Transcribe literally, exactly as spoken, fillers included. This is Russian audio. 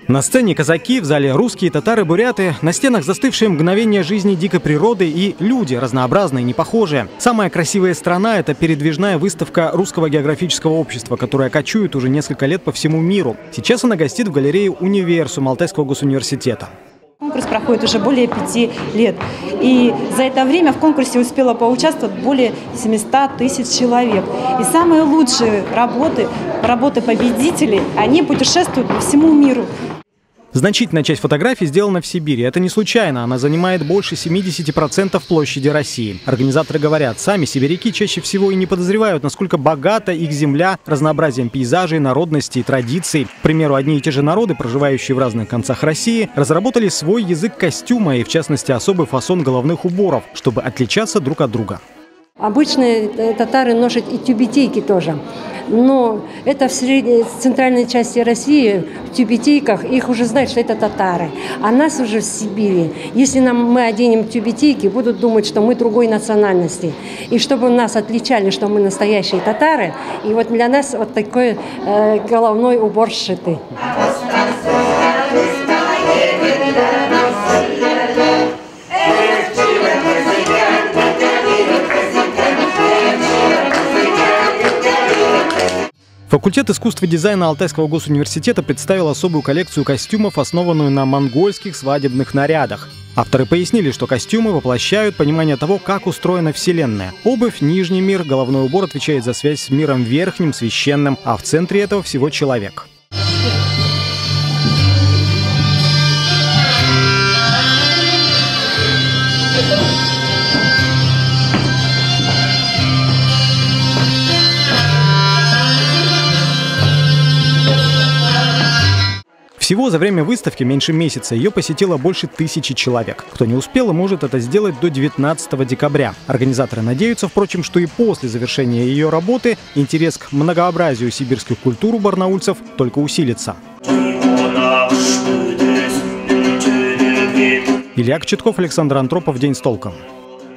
На сцене казаки, в зале русские, татары, буряты, на стенах застывшие мгновения жизни дикой природы и люди, разнообразные, непохожие. Самая красивая страна – это передвижная выставка Русского географического общества, которая кочует уже несколько лет по всему миру. Сейчас она гостит в галерее «Универсум» Алтайского госуниверситета. Конкурс проходит уже более пяти лет. И за это время в конкурсе успело поучаствовать более семисот тысяч человек. И самые лучшие работы, работы победителей, они путешествуют по всему миру. Значительная часть фотографий сделана в Сибири. Это не случайно. Она занимает больше семидесяти процентов площади России. Организаторы говорят, сами сибиряки чаще всего и не подозревают, насколько богата их земля разнообразием пейзажей, народностей, традиций. К примеру, одни и те же народы, проживающие в разных концах России, разработали свой язык костюма и, в частности, особый фасон головных уборов, чтобы отличаться друг от друга. Обычные татары носят и тюбетейки тоже. Но это в средней, центральной части России, в тюбетейках, их уже знают, что это татары. А нас уже в Сибири, если нам, мы оденем тюбетейки, будут думать, что мы другой национальности. И чтобы нас отличали, что мы настоящие татары, и вот для нас вот такой э, головной убор сшитый. Факультет искусств и дизайна Алтайского госуниверситета представил особую коллекцию костюмов, основанную на монгольских свадебных нарядах. Авторы пояснили, что костюмы воплощают понимание того, как устроена Вселенная. Обувь – нижний мир, головной убор отвечает за связь с миром верхним, священным, а в центре этого всего человек. Всего за время выставки меньше месяца ее посетило больше тысячи человек. Кто не успел, может это сделать до девятнадцатого декабря. Организаторы надеются, впрочем, что и после завершения ее работы интерес к многообразию сибирских культур у барнаульцев только усилится. Илья Кочетков, Александр Антропов. День с толком.